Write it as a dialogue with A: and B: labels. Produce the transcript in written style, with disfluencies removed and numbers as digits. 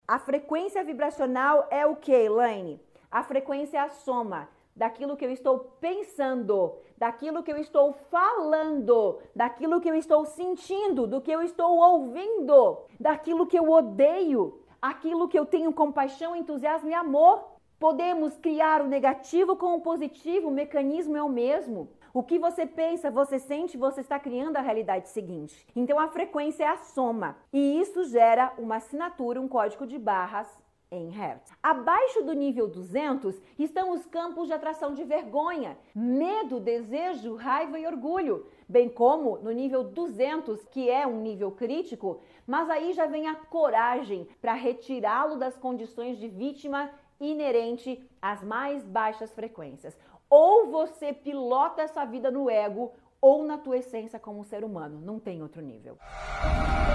A: A frequência vibracional é o que, Elaine? A frequência é a soma daquilo que eu estou pensando, daquilo que eu estou falando, daquilo que eu estou sentindo, do que eu estou ouvindo, daquilo que eu odeio, aquilo que eu tenho compaixão, entusiasmo e amor. Podemos criar o negativo com o positivo, o mecanismo é o mesmo. O que você pensa, você sente, você está criando a realidade seguinte. Então a frequência é a soma e isso gera uma assinatura, um código de barras em Hertz. Abaixo do nível 200 estão os campos de atração de vergonha, medo, desejo, raiva e orgulho, bem como no nível 200, que é um nível crítico, mas aí já vem a coragem para retirá-lo das condições de vítima inerente às mais baixas frequências. Ou você pilota essa vida no ego ou na tua essência como ser humano, não tem outro nível.